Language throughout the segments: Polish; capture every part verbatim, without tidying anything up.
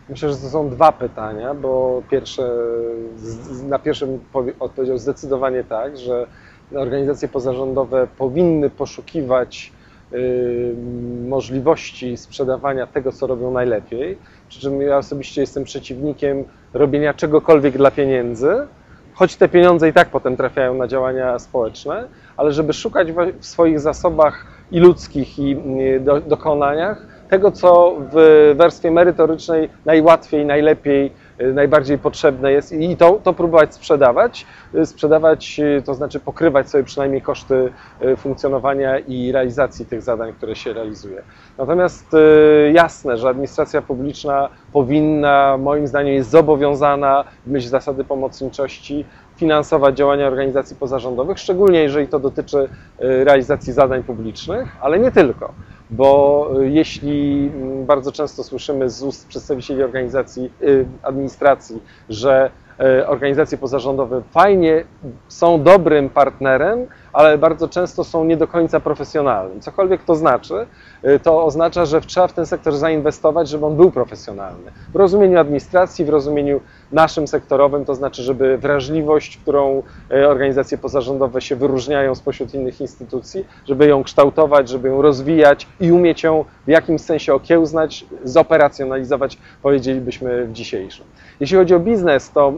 Myślę, że to są dwa pytania, bo pierwsze, na pierwszym odpowiedział zdecydowanie tak, że organizacje pozarządowe powinny poszukiwać y, możliwości sprzedawania tego, co robią najlepiej, przy czym ja osobiście jestem przeciwnikiem robienia czegokolwiek dla pieniędzy, choć te pieniądze i tak potem trafiają na działania społeczne, ale żeby szukać w swoich zasobach i ludzkich, i do, dokonaniach tego, co w warstwie merytorycznej najłatwiej, najlepiej, najbardziej potrzebne jest i to, to próbować sprzedawać. Sprzedawać to znaczy pokrywać sobie przynajmniej koszty funkcjonowania i realizacji tych zadań, które się realizuje. Natomiast jasne, że administracja publiczna powinna, moim zdaniem jest zobowiązana w myśl zasady pomocniczości finansować działania organizacji pozarządowych, szczególnie jeżeli to dotyczy realizacji zadań publicznych, ale nie tylko. Bo jeśli bardzo często słyszymy z ust przedstawicieli organizacji, administracji, że organizacje pozarządowe fajnie są dobrym partnerem, ale bardzo często są nie do końca profesjonalnym. Cokolwiek to znaczy, to oznacza, że trzeba w ten sektor zainwestować, żeby on był profesjonalny. W rozumieniu administracji, w rozumieniu naszym sektorowym, to znaczy, żeby wrażliwość, którą organizacje pozarządowe się wyróżniają spośród innych instytucji, żeby ją kształtować, żeby ją rozwijać i umieć ją w jakimś sensie okiełznać, zoperacjonalizować, powiedzielibyśmy w dzisiejszym. Jeśli chodzi o biznes, to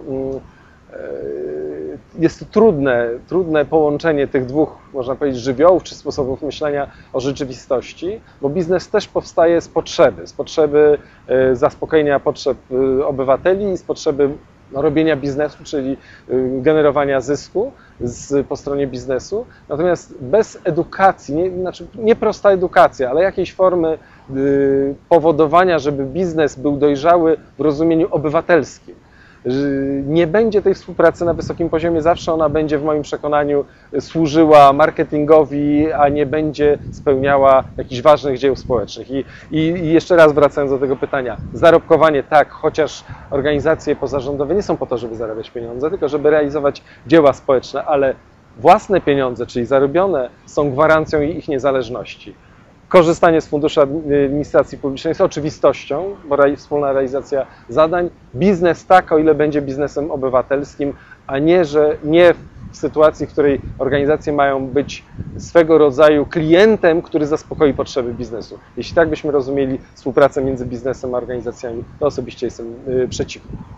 jest to trudne, trudne połączenie tych dwóch, można powiedzieć, żywiołów czy sposobów myślenia o rzeczywistości, bo biznes też powstaje z potrzeby, z potrzeby zaspokojenia potrzeb obywateli i z potrzeby no, robienia biznesu, czyli generowania zysku z, po stronie biznesu. Natomiast bez edukacji, nie, znaczy nie prosta edukacja, ale jakiejś formy y, powodowania, żeby biznes był dojrzały w rozumieniu obywatelskim, nie będzie tej współpracy na wysokim poziomie, zawsze ona będzie w moim przekonaniu służyła marketingowi, a nie będzie spełniała jakichś ważnych dzieł społecznych. I, i, i jeszcze raz wracając do tego pytania, zarobkowanie tak, chociaż organizacje pozarządowe nie są po to, żeby zarabiać pieniądze, tylko żeby realizować dzieła społeczne, ale własne pieniądze, czyli zarobione, są gwarancją ich niezależności. Korzystanie z Funduszu Administracji Publicznej jest oczywistością, bo wspólna realizacja zadań. Biznes tak, o ile będzie biznesem obywatelskim, a nie, że nie w sytuacji, w której organizacje mają być swego rodzaju klientem, który zaspokoi potrzeby biznesu. Jeśli tak byśmy rozumieli współpracę między biznesem a organizacjami, to osobiście jestem przeciwny.